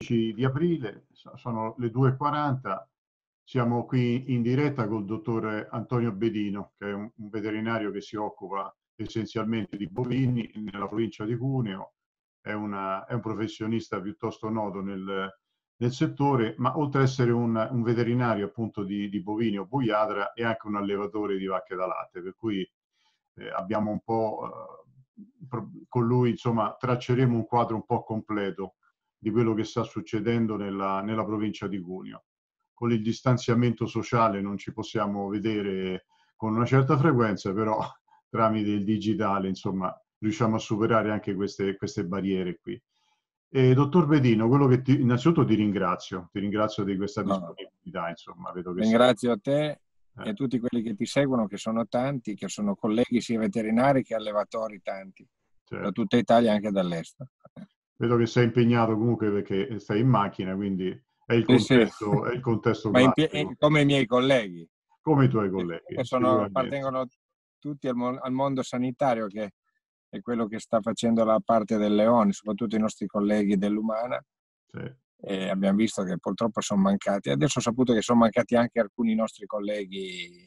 di aprile, sono le 2:40, siamo qui in diretta col dottore Antonio Bedino, che è un veterinario che si occupa essenzialmente di bovini nella provincia di Cuneo, è un professionista piuttosto noto nel settore, ma oltre ad essere un veterinario appunto di bovini o boiadra, è anche un allevatore di vacche da latte, per cui abbiamo un po', con lui insomma tracceremo un quadro un po' completo di quello che sta succedendo nella provincia di Cuneo. Con il distanziamento sociale non ci possiamo vedere con una certa frequenza, però tramite il digitale, insomma, riusciamo a superare anche queste barriere qui. Dottor Bedino, quello che innanzitutto ti ringrazio di questa disponibilità, insomma, vedo che sei... Ringrazio te e tutti quelli che ti seguono, che sono tanti, che sono colleghi sia veterinari che allevatori tanti, certo, da tutta Italia e anche dall'estero. Vedo che sei impegnato comunque perché stai in macchina, quindi è il Sì. contesto Ma classico. come i miei colleghi, Come i tuoi colleghi, che sicuramente. appartengono tutti al mondo sanitario, che è quello che sta facendo la parte del leone, soprattutto i nostri colleghi dell'Umana. Sì. E abbiamo visto che purtroppo sono mancati. Adesso ho saputo che sono mancati anche alcuni nostri colleghi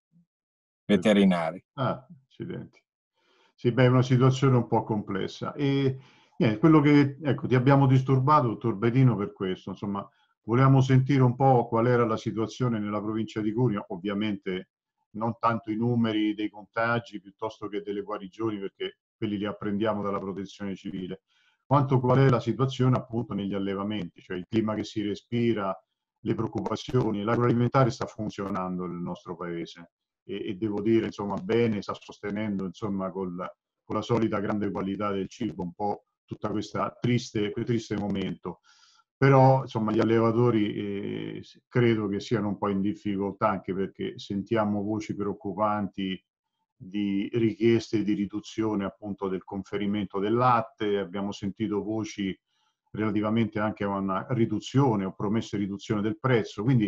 veterinari. Ah, accidenti. Sì, beh, è una situazione un po' complessa. E niente, quello che, ecco, ti abbiamo disturbato, dottor Bedino, per questo. Insomma, volevamo sentire un po' qual era la situazione nella provincia di Cuneo, ovviamente non tanto i numeri dei contagi piuttosto che delle guarigioni, perché quelli li apprendiamo dalla protezione civile, quanto qual è la situazione appunto negli allevamenti, cioè il clima che si respira, le preoccupazioni. L'agroalimentare sta funzionando nel nostro paese e devo dire, insomma, bene, sta sostenendo, insomma, con la solita grande qualità del cibo, un po' tutta questa triste momento. Però, insomma, gli allevatori credo che siano un po' in difficoltà, anche perché sentiamo voci preoccupanti di richieste di riduzione appunto del conferimento del latte, abbiamo sentito voci relativamente anche a una riduzione o promesse riduzione del prezzo, quindi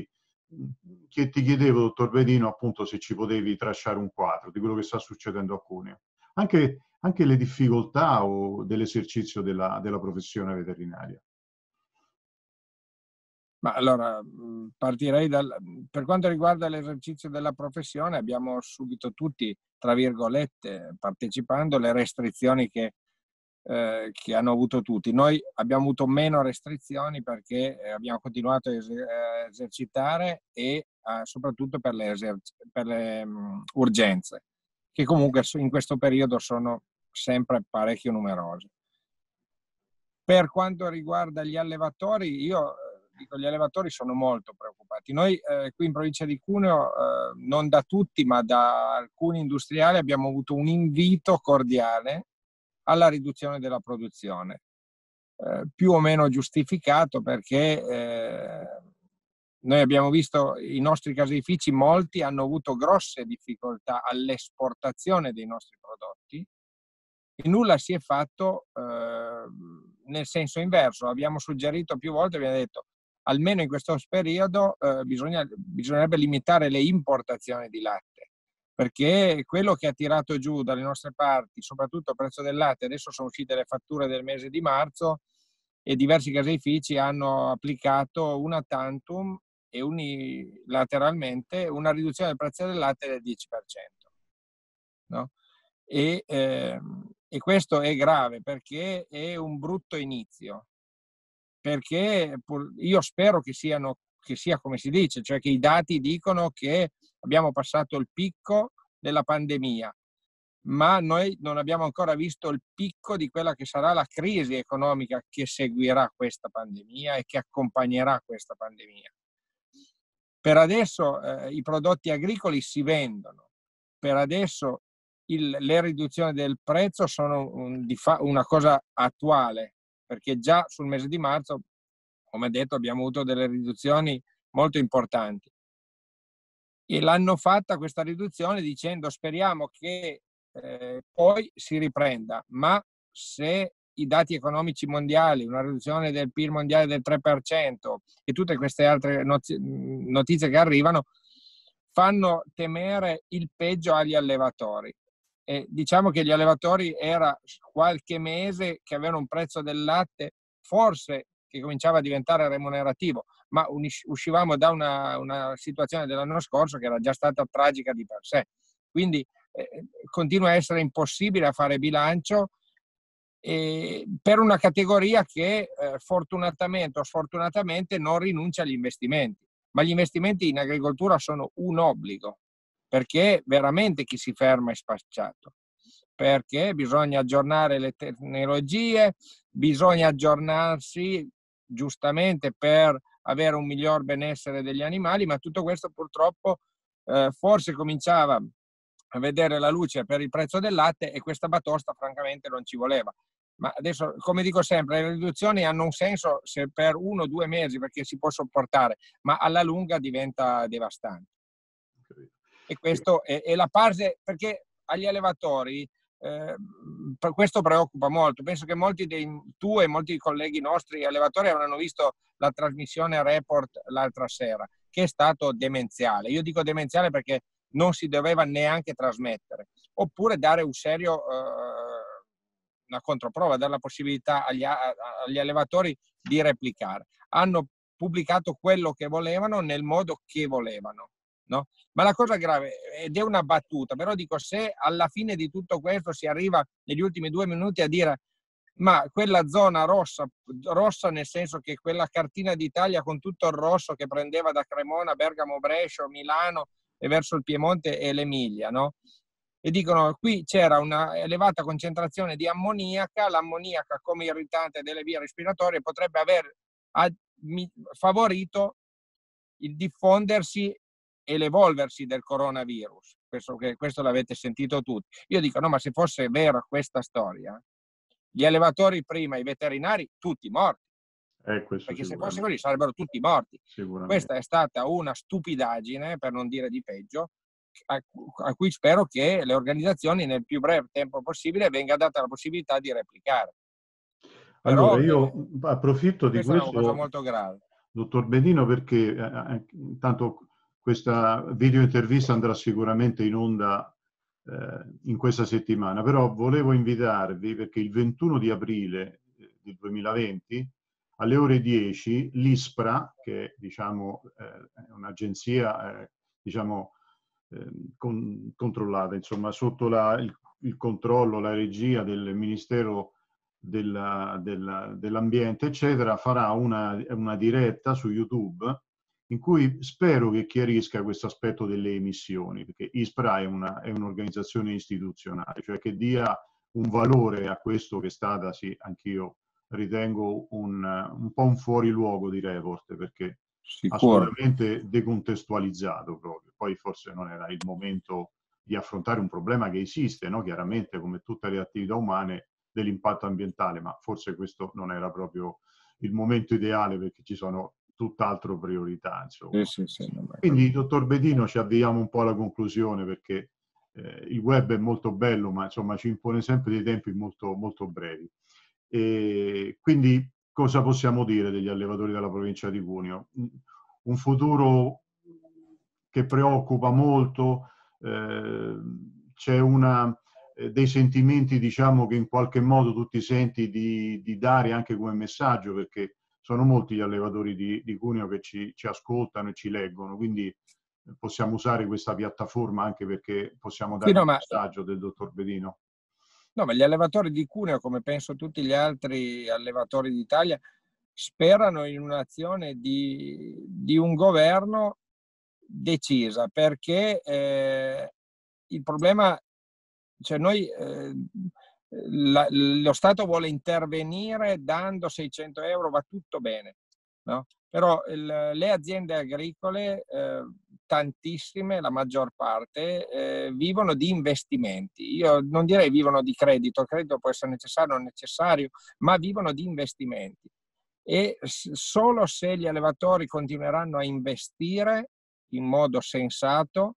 che ti chiedevo, dottor Bedino, appunto se ci potevi tracciare un quadro di quello che sta succedendo a Cuneo, anche le difficoltà o dell'esercizio della professione veterinaria. Ma allora, partirei per quanto riguarda l'esercizio della professione, abbiamo subito tutti, tra virgolette, partecipando, le restrizioni che hanno avuto tutti. Noi abbiamo avuto meno restrizioni perché abbiamo continuato a esercitare e soprattutto per le urgenze, che comunque in questo periodo sono sempre parecchio numerose. Per quanto riguarda gli allevatori, io dico, gli allevatori sono molto preoccupati. Noi qui in provincia di Cuneo, non da tutti, ma da alcuni industriali, abbiamo avuto un invito cordiale alla riduzione della produzione, più o meno giustificato, perché noi abbiamo visto i nostri caseifici, molti hanno avuto grosse difficoltà all'esportazione dei nostri prodotti e nulla si è fatto nel senso inverso. Abbiamo suggerito più volte, abbiamo detto, almeno in questo periodo bisognerebbe limitare le importazioni di latte, perché quello che ha tirato giù dalle nostre parti, soprattutto il prezzo del latte, adesso sono uscite le fatture del mese di marzo e diversi caseifici hanno applicato una tantum e unilateralmente una riduzione del prezzo del latte del 10%. No? E questo è grave perché è un brutto inizio, perché io spero che sia come si dice, cioè che i dati dicono che abbiamo passato il picco della pandemia, ma noi non abbiamo ancora visto il picco di quella che sarà la crisi economica che seguirà questa pandemia e che accompagnerà questa pandemia. Per adesso i prodotti agricoli si vendono, per adesso le riduzioni del prezzo sono una cosa attuale, perché già sul mese di marzo, come detto, abbiamo avuto delle riduzioni molto importanti. E l'hanno fatta questa riduzione dicendo speriamo che poi si riprenda, ma se i dati economici mondiali, una riduzione del PIL mondiale del 3% e tutte queste altre notizie che arrivano, fanno temere il peggio agli allevatori. E diciamo che gli allevatori era qualche mese che avevano un prezzo del latte forse che cominciava a diventare remunerativo, ma uscivamo da una situazione dell'anno scorso che era già stata tragica di per sé. Quindi continua a essere impossibile a fare bilancio per una categoria che fortunatamente o sfortunatamente non rinuncia agli investimenti. Ma gli investimenti in agricoltura sono un obbligo, perché veramente chi si ferma è spacciato, perché bisogna aggiornare le tecnologie, bisogna aggiornarsi giustamente per avere un miglior benessere degli animali, ma tutto questo purtroppo forse cominciava a vedere la luce per il prezzo del latte e questa batosta francamente non ci voleva. Ma adesso, come dico sempre, le riduzioni hanno un senso se per 1 o 2 mesi, perché si può sopportare, ma alla lunga diventa devastante. E questo è la base, perché agli allevatori questo preoccupa molto. Penso che molti tu e molti colleghi nostri allevatori avranno visto la trasmissione Report l'altra sera, che è stato demenziale. Io dico demenziale perché non si doveva neanche trasmettere, oppure dare una controprova, dare la possibilità agli allevatori di replicare. Hanno pubblicato quello che volevano nel modo che volevano, no? Ma la cosa grave, ed è una battuta, però dico, se alla fine di tutto questo si arriva negli ultimi 2 minuti a dire ma quella zona rossa nel senso che quella cartina d'Italia con tutto il rosso che prendeva da Cremona, Bergamo, Brescia, Milano e verso il Piemonte e l'Emilia, no? E dicono qui c'era una elevata concentrazione di ammoniaca, l'ammoniaca come irritante delle vie respiratorie potrebbe aver favorito il diffondersi e l'evolversi del coronavirus. Questo l'avete sentito tutti. Io dico no, ma se fosse vera questa storia, gli allevatori prima, i veterinari, tutti morti. Perché se fosse così sarebbero tutti morti. Questa è stata una stupidaggine, per non dire di peggio, a cui spero che le organizzazioni nel più breve tempo possibile venga data la possibilità di replicare. Allora, io approfitto di questo, è una cosa questo, molto grave. dottor Bedino, perché tanto questa video intervista andrà sicuramente in onda in questa settimana, però volevo invitarvi, perché il 21 di aprile del 2020 alle ore 10 l'ISPRA, che diciamo è un'agenzia diciamo controllata, insomma sotto il controllo, la regia del Ministero dell'ambiente, eccetera, farà una diretta su YouTube in cui spero che chiarisca questo aspetto delle emissioni, perché ISPRA è un'organizzazione istituzionale, cioè che dia un valore a questo che è stata, sì, anch'io ritengo un po' un fuoriluogo di report, perché assolutamente decontestualizzato proprio. Poi forse non era il momento di affrontare un problema che esiste, no? Chiaramente, come tutte le attività umane, dell'impatto ambientale, ma forse questo non era proprio il momento ideale, perché ci sono tutt'altro priorità, insomma. Sì. Quindi, dottor Bedino, ci avviamo un po' alla conclusione, perché il web è molto bello, ma insomma ci impone sempre dei tempi molto, molto brevi. E quindi cosa possiamo dire degli allevatori della provincia di Cuneo? Un futuro che preoccupa molto, c'è dei sentimenti, diciamo, che in qualche modo tu ti senti di dare anche come messaggio, perché sono molti gli allevatori di Cuneo che ci ascoltano e ci leggono, quindi possiamo usare questa piattaforma anche perché possiamo dare un messaggio del dottor Bedino. No, ma gli allevatori di Cuneo, come penso tutti gli altri allevatori d'Italia, sperano in un'azione di un governo decisa, perché il problema, cioè lo Stato vuole intervenire dando 600 euro, va tutto bene, no? Però le aziende agricole, tantissime, la maggior parte, vivono di investimenti. Io non direi vivono di credito, il credito può essere necessario o non necessario, ma vivono di investimenti. E solo se gli allevatori continueranno a investire in modo sensato,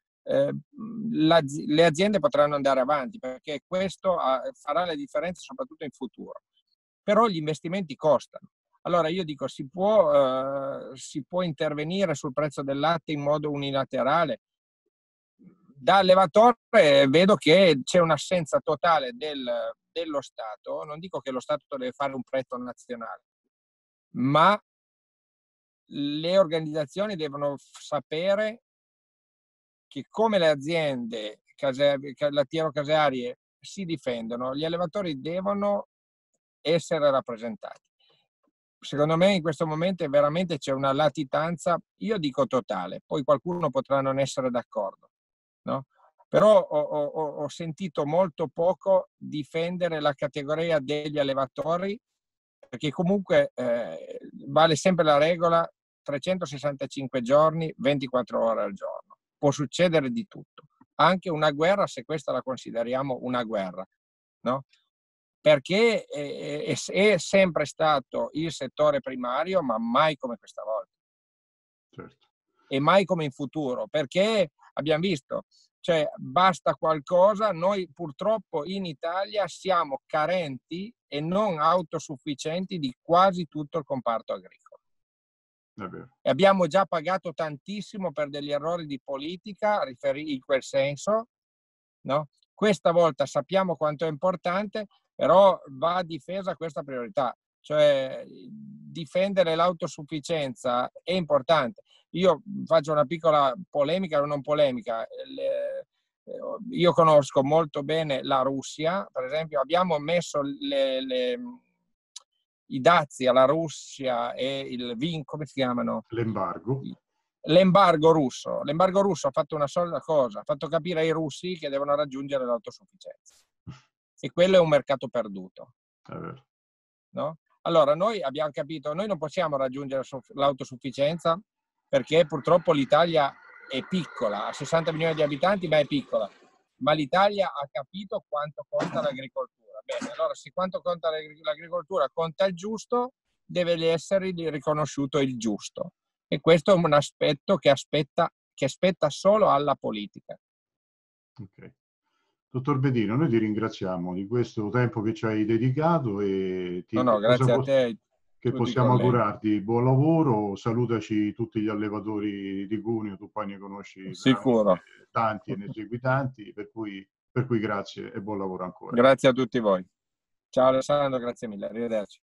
le aziende potranno andare avanti, perché questo farà la differenza soprattutto in futuro. Però gli investimenti costano. Allora io dico, si può intervenire sul prezzo del latte in modo unilaterale. Da allevatore vedo che c'è un'assenza totale dello Stato. Non dico che lo Stato deve fare un prezzo nazionale, ma le organizzazioni devono sapere che, come le aziende lattiero-casearie si difendono, gli allevatori devono essere rappresentati. Secondo me in questo momento veramente c'è una latitanza, io dico totale, poi qualcuno potrà non essere d'accordo, no? Però ho sentito molto poco difendere la categoria degli allevatori, perché comunque vale sempre la regola 365 giorni, 24 ore al giorno. Può succedere di tutto. Anche una guerra, se questa la consideriamo una guerra, no? Perché è sempre stato il settore primario, ma mai come questa volta. Certo. E mai come in futuro, perché abbiamo visto, cioè basta qualcosa, noi purtroppo in Italia siamo carenti e non autosufficienti di quasi tutto il comparto agricolo. E abbiamo già pagato tantissimo per degli errori di politica in quel senso, no? Questa volta sappiamo quanto è importante, però va difesa questa priorità, cioè difendere l'autosufficienza è importante. Io faccio una piccola polemica o non polemica. Io conosco molto bene la Russia, per esempio abbiamo messo i dazi alla Russia e come si chiamano? L'embargo. L'embargo russo. L'embargo russo ha fatto una sola cosa, ha fatto capire ai russi che devono raggiungere l'autosufficienza. E quello è un mercato perduto. No? Allora, noi abbiamo capito, noi non possiamo raggiungere l'autosufficienza perché purtroppo l'Italia è piccola, ha 60 milioni di abitanti, ma è piccola. Ma l'Italia ha capito quanto conta l'agricoltura. Bene, allora se quanto conta l'agricoltura conta il giusto, deve essere riconosciuto il giusto. E questo è un aspetto che spetta solo alla politica. Ok. Dottor Bedino, noi ti ringraziamo di questo tempo che ci hai dedicato e grazie a te. Che possiamo augurarti buon lavoro, salutaci tutti gli allevatori di Cuneo, tu poi ne conosci sicuro tanti e ne segui tanti, per cui grazie e buon lavoro ancora. Grazie a tutti voi. Ciao Alessandro, grazie mille, arrivederci.